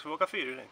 ska vi åka fyrhjuling.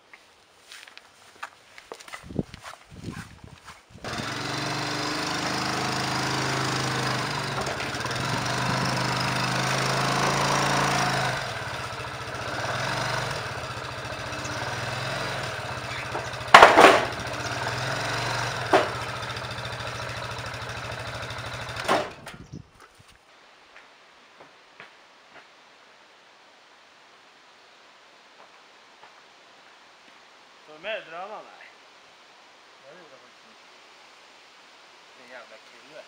Får du med drönarna? Nej. Jag gjorde faktiskt inte. Det är en jävla kille.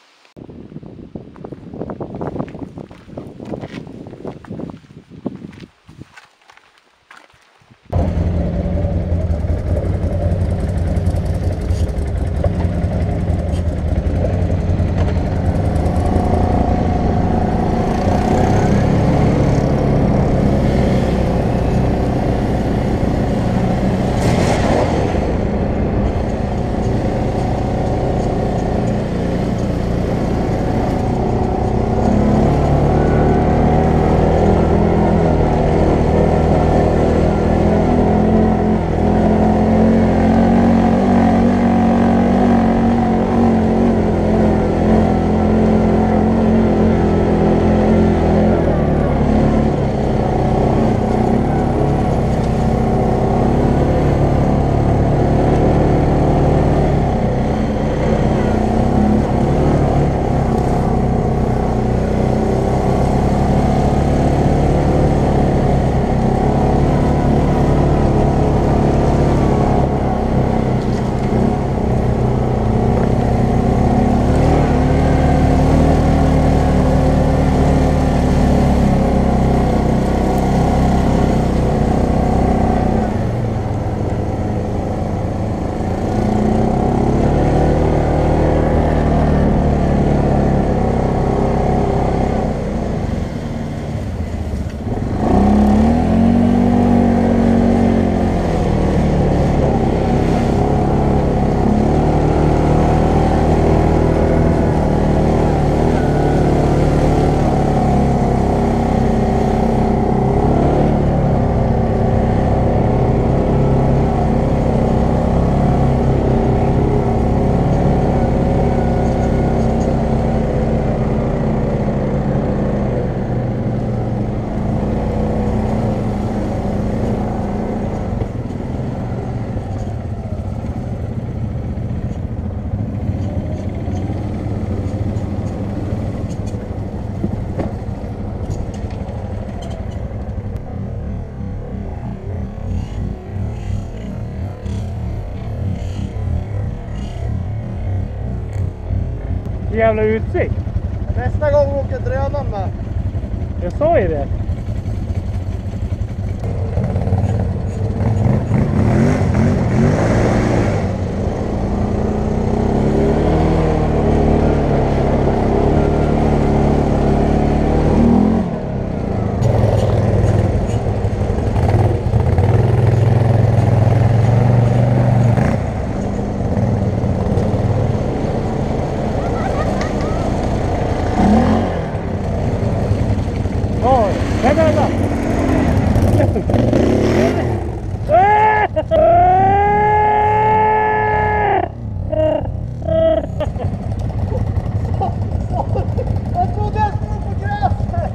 Jävla utsikt. Nästa gång åker drönaren med. Jag sa ju det. Vänta! Jag trodde jag skulle på gräset!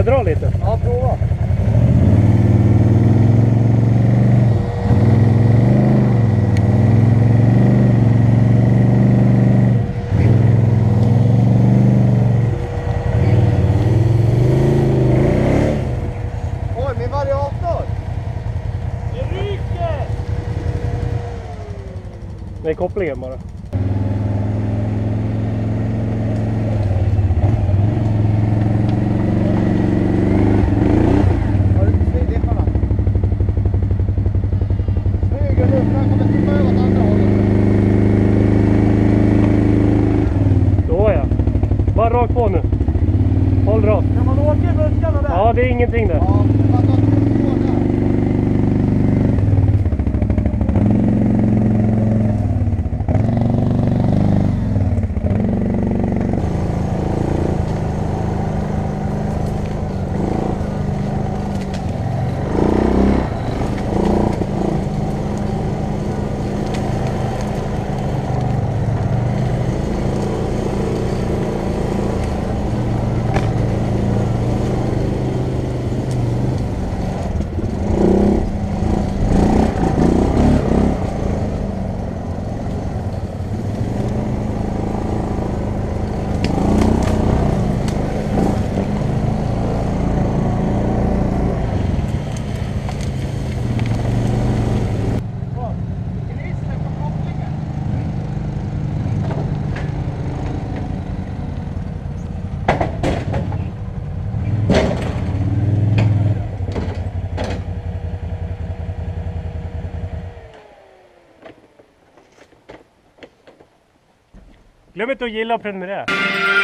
jag dra lite? Ja, prova. Oj, min variator! Det ryker! Det är kopplingen bara. Har du inte svidipparna? Smyger nu, för han kommer tippa över åt andra hållet. Då ja. Bara rakt på nu. Håll rakt. Kan man åka i buskarna där? Ja, det är ingenting där. Ja, det var att de tryckte på där. Gnisslar på kopplingen. Glöm inte att gilla och prenumerera.